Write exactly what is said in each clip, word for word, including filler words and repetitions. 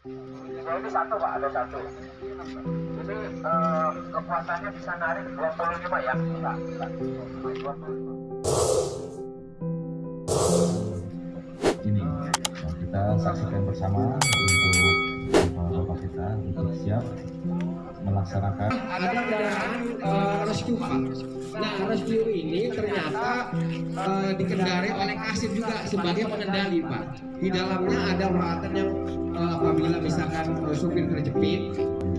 Ya ini satu Pak, ada satu. Ini eh, kekuatannya bisa narik dua puluh lima ya, bisa, bisa. dua puluh lima. Ini nah, kita saksikan bersama untuk bapak kita untuk siap melaksanakan. Ada kendaraan uh, rescue Pak. Nah rescue ini ternyata uh, dikendarai oleh Kasip juga sebagai pengendali Pak. Di dalamnya ada peralatan yang uh, apabila misalkan uh, supir terjepit.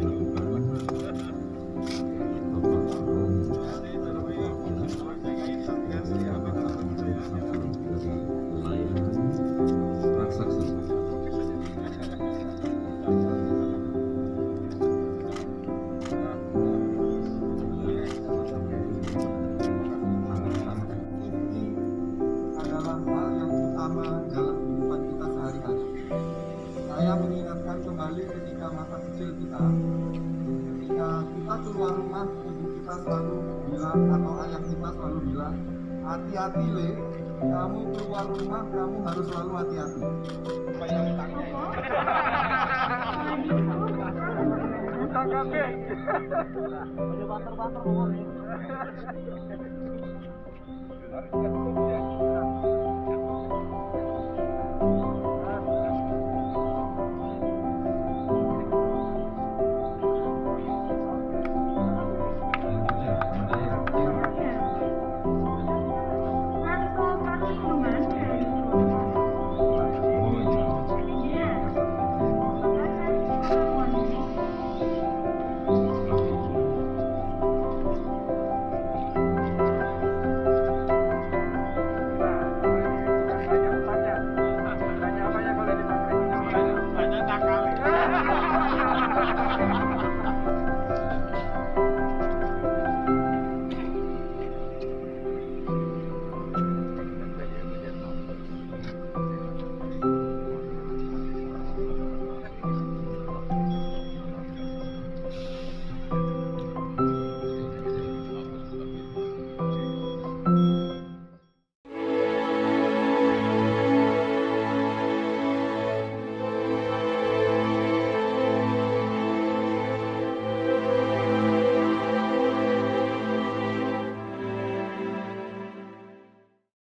Saya mengingatkan kembali ketika masa kecil kita, ketika kita keluar rumah, ibu kita selalu bilang atau ayah kita selalu bilang, hati-hati Le, kamu keluar rumah kamu harus selalu hati-hati. Kita kaget. Banyak banter-banter ngomongnya.